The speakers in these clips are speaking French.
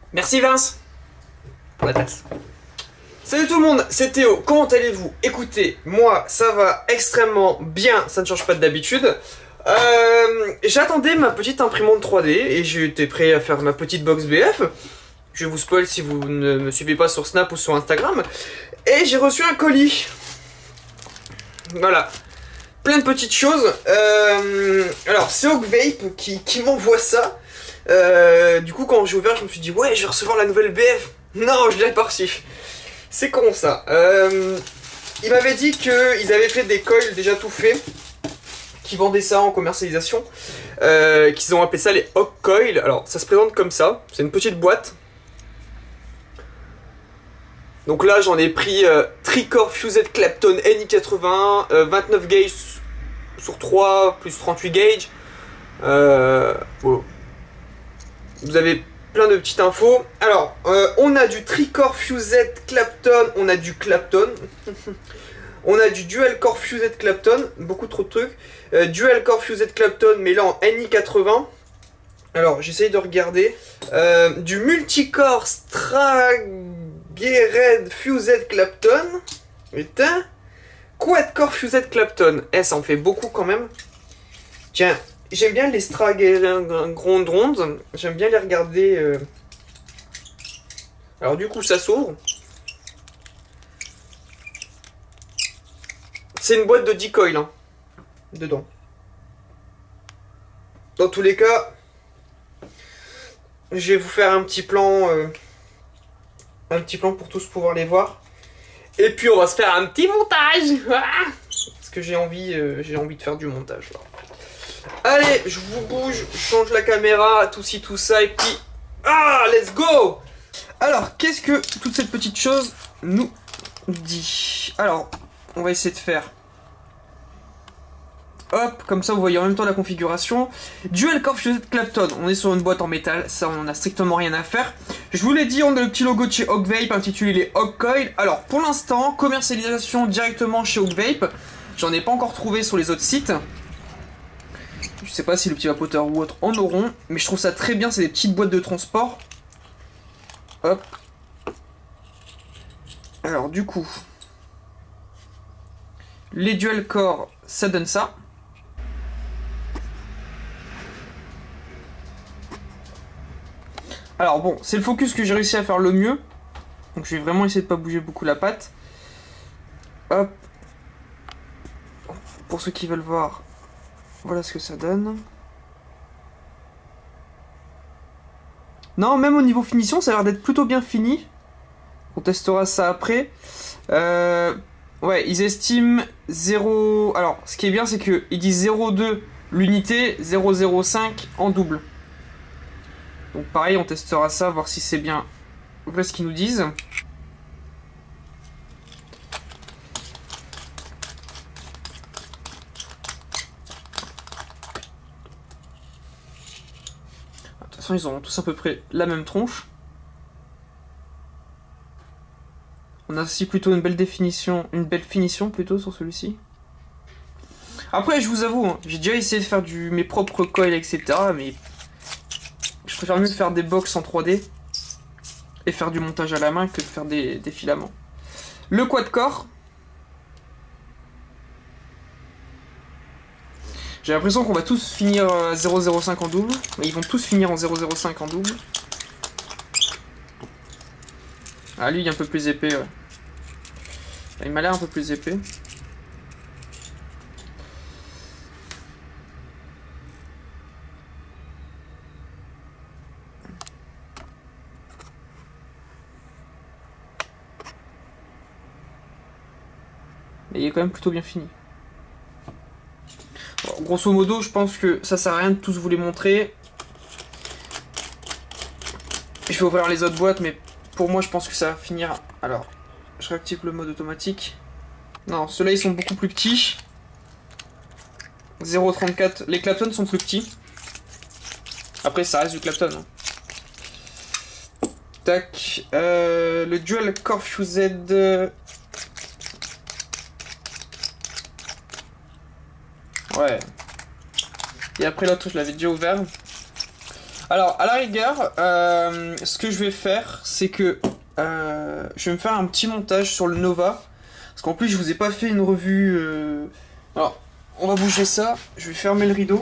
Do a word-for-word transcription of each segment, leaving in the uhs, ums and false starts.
Merci Vince pour la tasse. Salut tout le monde, c'est Théo, comment allez-vous? Écoutez, moi ça va extrêmement bien, ça ne change pas d'habitude. Euh, J'attendais ma petite imprimante trois D et j'étais prêt à faire ma petite box B F. Je vous spoil si vous ne me suivez pas sur Snap ou sur Instagram. Et j'ai reçu un colis. Voilà. Plein de petites choses. Euh, alors c'est Hog Vape qui, qui m'envoie ça. Euh, du coup quand j'ai ouvert je me suis dit ouais je vais recevoir la nouvelle B F. Non je l'ai pas reçu. C'est con ça. Euh, il m'avait dit qu'ils avaient fait des coils déjà tout faits, qui vendaient ça en commercialisation, euh, qu'ils ont appelé ça les Hog Coils. Alors ça se présente comme ça, c'est une petite boîte. Donc là j'en ai pris euh, Tricore Fused Clapton N I quatre-vingts, euh, vingt-neuf gauges sur trois, plus trente-huit gauges. Euh, bon. Vous avez plein de petites infos. Alors, euh, on a du Tricore Fused Clapton, on a du Clapton. On a du Dual Core Fused Clapton, beaucoup trop de trucs. Euh, Dual Core Fused Clapton, mais là en N I quatre-vingts. Alors, j'essaye de regarder. Euh, du Multicore Stragered Fused Clapton. Putain. Quad Core Fused Clapton. Eh, ça en fait beaucoup quand même. Tiens, j'aime bien les Stragered Rondes. J'aime bien les regarder. Euh... Alors, du coup, ça s'ouvre. C'est une boîte de dix coils hein, dedans. Dans tous les cas, je vais vous faire un petit plan, euh, un petit plan pour tous pouvoir les voir. Et puis on va se faire un petit montage. Ah parce que j'ai envie, euh, j'ai envie de faire du montage là. Allez, je vous bouge, je change la caméra, tout ci tout ça et puis ah, let's go. Alors, qu'est-ce que toute cette petite chose nous dit? Alors, on va essayer de faire. Hop, comme ça vous voyez en même temps la configuration. Dual Core Fused Clapton, on est sur une boîte en métal, ça on en a strictement rien à faire. Je vous l'ai dit, on a le petit logo de chez Hog Vape intitulé les Hog Coils. Alors pour l'instant, commercialisation directement chez Hog Vape. J'en ai pas encore trouvé sur les autres sites. Je sais pas si le petit vapoteur ou autre en auront, mais je trouve ça très bien, c'est des petites boîtes de transport. Hop. Alors du coup, les Dual Core, ça donne ça. Alors bon, c'est le focus que j'ai réussi à faire le mieux. Donc je vais vraiment essayer de pas bouger beaucoup la patte. Hop. Pour ceux qui veulent voir, voilà ce que ça donne. Non, même au niveau finition, ça a l'air d'être plutôt bien fini. On testera ça après. Euh, ouais, ils estiment zéro... Alors, ce qui est bien, c'est qu'ils disent zéro virgule deux l'unité, zéro virgule zéro cinq en double. Donc pareil, on testera ça, voir si c'est bien vrai ce qu'ils nous disent. De toute façon, ils ont tous à peu près la même tronche. On a aussi plutôt une belle définition, une belle finition plutôt sur celui-ci. Après, je vous avoue, hein, j'ai déjà essayé de faire du, mes propres coils, et cetera. Mais je préfère mieux faire des box en trois D et faire du montage à la main que de faire des, des filaments. Le quad core. J'ai l'impression qu'on va tous finir à zéro virgule zéro cinq en double. Mais ils vont tous finir en zéro virgule zéro cinq en double. Ah, lui, il est un peu plus épais, ouais. Il m'a l'air un peu plus épais. Mais il est quand même plutôt bien fini. Bon, grosso modo, je pense que ça sert à rien de tous vous les montrer. Je vais ouvrir les autres boîtes, mais pour moi, je pense que ça va finir. Alors, je réactive le mode automatique. Non, ceux-là, ils sont beaucoup plus petits. zéro virgule trente-quatre. Les Clapton sont plus petits. Après, ça reste du Clapton. Hein. Tac. Euh, le Dual Core Fused. Ouais. Et après l'autre, je l'avais déjà ouvert. Alors, à la rigueur, euh, ce que je vais faire, c'est que euh, je vais me faire un petit montage sur le Nova. Parce qu'en plus, je vous ai pas fait une revue... Euh... Alors, on va bouger ça. Je vais fermer le rideau.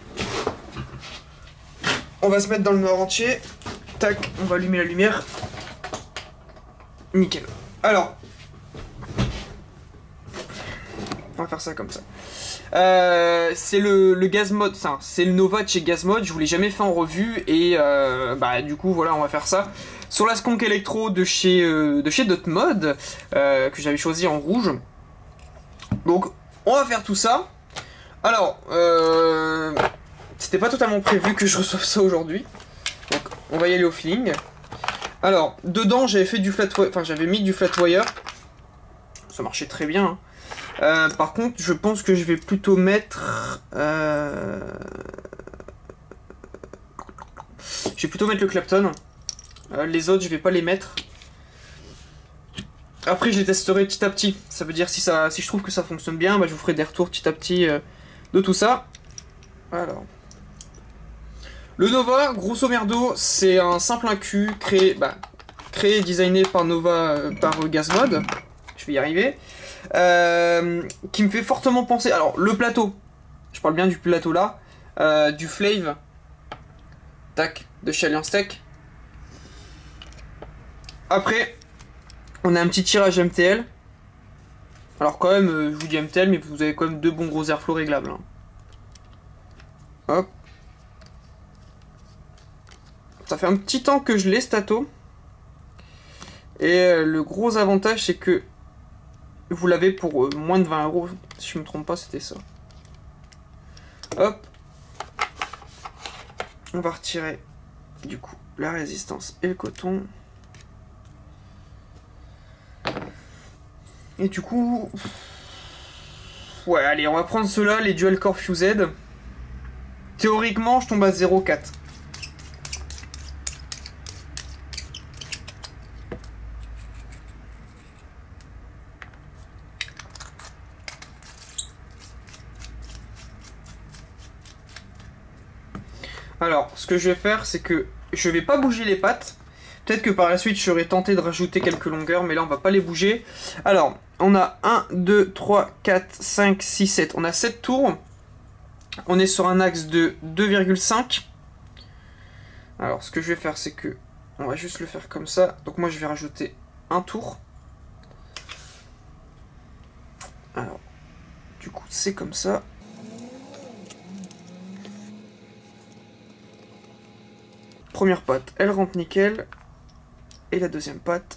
On va se mettre dans le noir entier. Tac, on va allumer la lumière. Nickel. Alors, on va faire ça comme ça. Euh, c'est le, le gaz mode, enfin, c'est le Nova de chez Gazmod. Je vous l'ai jamais fait en revue et euh, bah du coup voilà, on va faire ça sur la Skunk Electro de chez euh, de chez Dotmod euh, que j'avais choisi en rouge. Donc on va faire tout ça. Alors, euh, c'était pas totalement prévu que je reçoive ça aujourd'hui. Donc on va y aller au feeling. Alors dedans j'avais fait du flat, enfin j'avais mis du flat wire. Ça marchait très bien. Hein. Euh, par contre, je pense que je vais plutôt mettre... Euh... Je vais plutôt mettre le Clapton. Euh, les autres, je vais pas les mettre. Après, je les testerai petit à petit. Ça veut dire, si, ça, si je trouve que ça fonctionne bien, bah, je vous ferai des retours petit à petit euh, de tout ça. Alors... Le Nova, grosso merdo, c'est un simple un Q créé, bah, créé et designé par Nova, euh, par euh, Gazmod. Je vais y arriver. Euh, qui me fait fortement penser... Alors, le plateau. Je parle bien du plateau là. Euh, du Flave. Tac. De chez Alliance Tech. Après, on a un petit tirage M T L. Alors quand même, euh, je vous dis M T L, mais vous avez quand même deux bons gros airflow réglables. Hein. Hop. Ça fait un petit temps que je l'ai, Stato. Et euh, le gros avantage, c'est que vous l'avez pour euh, moins de vingt euros. Si je me trompe pas, c'était ça. Hop. On va retirer, du coup, la résistance et le coton. Et du coup... Ouais, allez, on va prendre ceux-là, les Dual Core Fused. Théoriquement, je tombe à zéro virgule quatre. Alors, ce que je vais faire, c'est que je vais pas bouger les pattes. Peut-être que par la suite, je serais tenté de rajouter quelques longueurs, mais là, on va pas les bouger. Alors, on a un, deux, trois, quatre, cinq, six, sept. On a sept tours. On est sur un axe de deux virgule cinq. Alors, ce que je vais faire, c'est que on va juste le faire comme ça. Donc, moi, je vais rajouter un tour. Alors, du coup, c'est comme ça. Première patte, elle rentre nickel. Et la deuxième patte.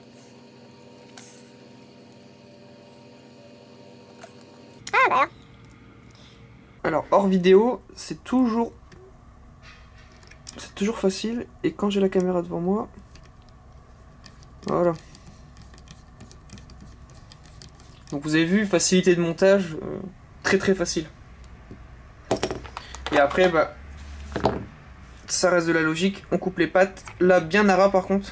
Ah bah. Alors, hors vidéo, c'est toujours... C'est toujours facile. Et quand j'ai la caméra devant moi... Voilà. Donc vous avez vu, facilité de montage, euh, très très facile. Et après, bah... ça reste de la logique, on coupe les pattes. Là, bien à ras par contre.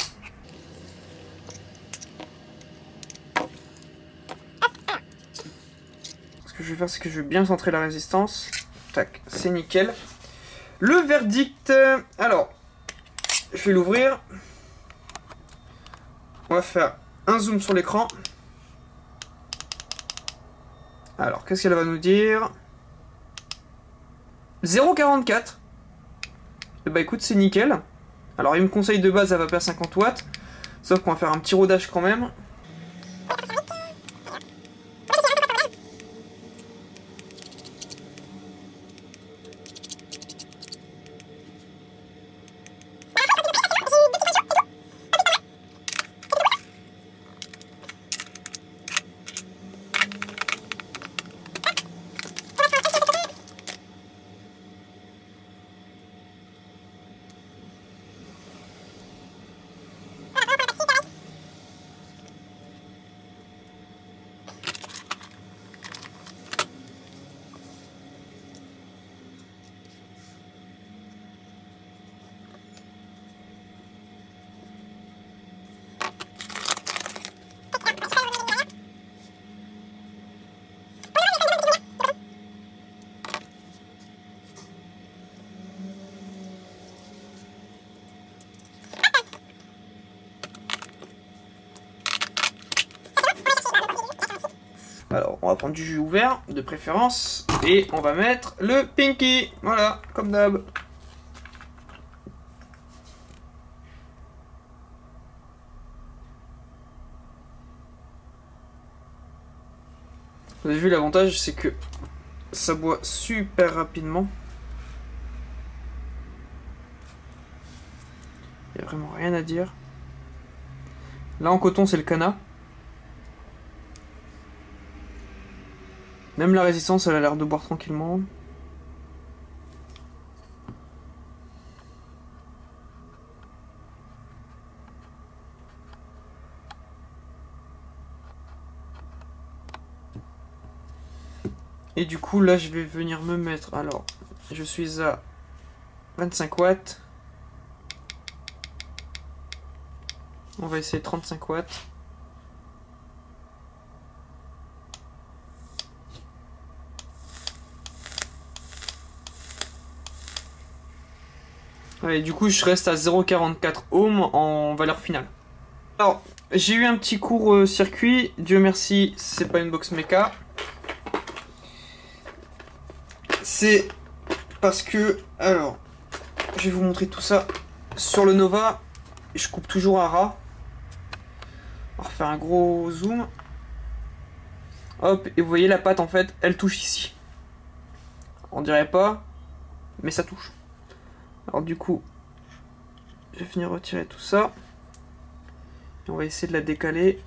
Ce que je vais faire, c'est que je vais bien centrer la résistance. Tac, c'est nickel. Le verdict. Alors, je vais l'ouvrir. On va faire un zoom sur l'écran. Alors, qu'est-ce qu'elle va nous dire? zéro virgule quarante-quatre. Et bah écoute, c'est nickel. Alors il me conseille de base à vapeur cinquante watts. Sauf qu'on va faire un petit rodage quand même. entendu ouvert, de préférence. Et on va mettre le Pinky. Voilà, comme d'hab. Vous avez vu, l'avantage, c'est que ça boit super rapidement. Il n'y a vraiment rien à dire. Là, en coton, c'est le Cana. Même la résistance, elle a l'air de boire tranquillement. Et du coup, là, je vais venir me mettre... Alors, je suis à vingt-cinq watts. On va essayer trente-cinq watts. Et du coup, je reste à zéro virgule quarante-quatre ohms en valeur finale. Alors, j'ai eu un petit court euh, circuit. Dieu merci, c'est pas une box méca. C'est parce que... Alors, je vais vous montrer tout ça. Sur le Nova, je coupe toujours à ras. On va refaire un gros zoom. Hop, et vous voyez la patte, en fait, elle touche ici. On dirait pas, mais ça touche. Alors du coup, je vais finir de retirer tout ça. Et on va essayer de la décaler.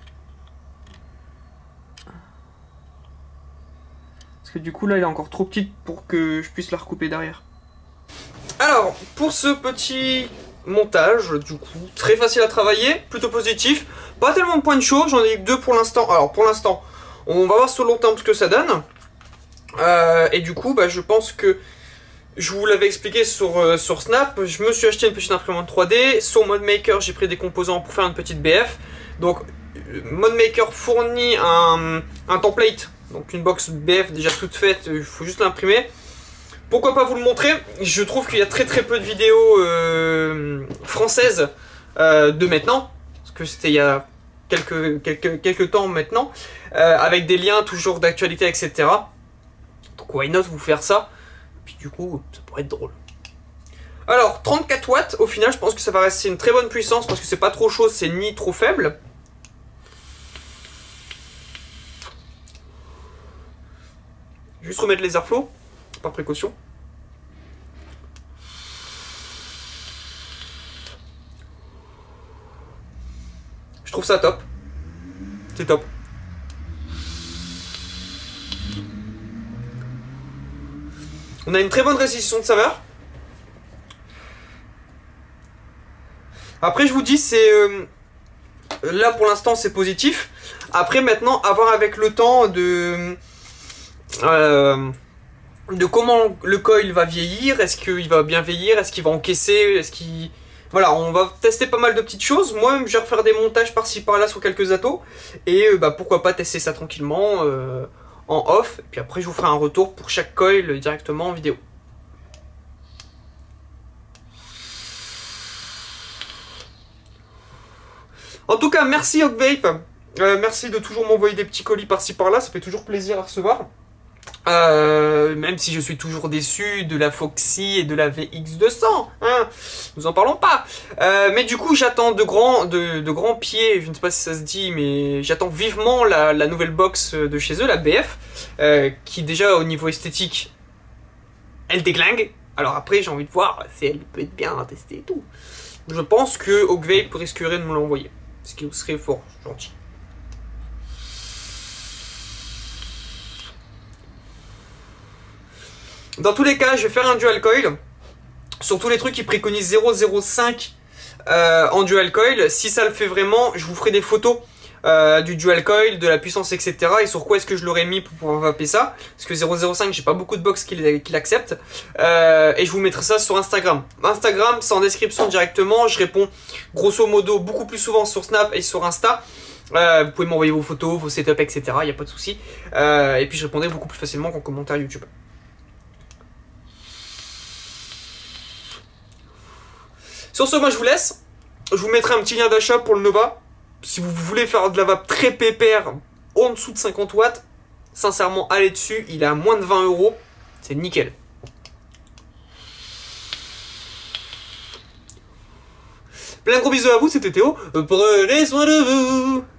Parce que du coup là, elle est encore trop petite pour que je puisse la recouper derrière. Alors, pour ce petit montage, du coup, très facile à travailler, plutôt positif. Pas tellement de points de chaud, j'en ai eu deux pour l'instant. Alors pour l'instant, on va voir sur le long terme ce que ça donne. Euh, et du coup, bah, je pense que je vous l'avais expliqué sur, euh, sur Snap, je me suis acheté une petite imprimante trois D. Sur ModMaker, j'ai pris des composants pour faire une petite B F. Donc, ModMaker fournit un, un template, donc une box B F déjà toute faite, il faut juste l'imprimer. Pourquoi pas vous le montrer? Je trouve qu'il y a très très peu de vidéos euh, françaises euh, de maintenant, parce que c'était il y a quelques, quelques, quelques temps maintenant, euh, avec des liens toujours d'actualité, et cetera. Donc, why not vous faire ça? Puis du coup, ça pourrait être drôle. Alors, trente-quatre watts, au final, je pense que ça va rester une très bonne puissance parce que c'est pas trop chaud, c'est ni trop faible. Juste remettre les airflows, par précaution. Je trouve ça top. C'est top. On a une très bonne restitution de saveur. Après, je vous dis, c'est euh, là pour l'instant c'est positif. Après, maintenant, à voir avec le temps de euh, de comment le coil va vieillir. Est-ce qu'il va bien vieillir? Est-ce qu'il va encaisser? Est-ce qu'il... Voilà, on va tester pas mal de petites choses. Moi, je vais refaire des montages par-ci par-là sur quelques atos. Et euh, bah, pourquoi pas tester ça tranquillement euh, en off. Et puis après, je vous ferai un retour pour chaque coil directement en vidéo. En tout cas, merci Hogvape. Euh, merci de toujours m'envoyer des petits colis par-ci par-là. Ça fait toujours plaisir à recevoir. Euh, même si je suis toujours déçu de la Foxy et de la V X deux cents, hein, nous en parlons pas. Euh, mais du coup, j'attends de grands, de, de grands pieds, je ne sais pas si ça se dit, mais j'attends vivement la, la nouvelle box de chez eux, la B F, euh, qui déjà au niveau esthétique, elle déglingue. Alors après, j'ai envie de voir si elle peut être bien testée et tout. Je pense que Hogvape risquerait de me l'envoyer, ce qui serait fort gentil. Dans tous les cas, je vais faire un dual coil. Sur tous les trucs qui préconisent zéro virgule zéro cinq euh, en dual coil. Si ça le fait vraiment, je vous ferai des photos euh, du dual coil, de la puissance, et cetera. Et sur quoi est-ce que je l'aurais mis pour pouvoir vaper ça. Parce que zéro virgule zéro cinq, j'ai pas beaucoup de box qui l'acceptent. Euh, et je vous mettrai ça sur Instagram. Instagram, c'est en description directement. Je réponds grosso modo beaucoup plus souvent sur Snap et sur Insta. Euh, vous pouvez m'envoyer vos photos, vos setups, et cetera. Il n'y a pas de souci. Euh, et puis je répondrai beaucoup plus facilement qu'en commentaire YouTube. Sur ce, moi je vous laisse. Je vous mettrai un petit lien d'achat pour le Nova. Si vous voulez faire de la vape très pépère, en dessous de cinquante watts, Sincèrement, allez dessus, il est à moins de vingt euros. C'est nickel. Plein de gros bisous à vous, c'était Théo. Prenez soin de vous.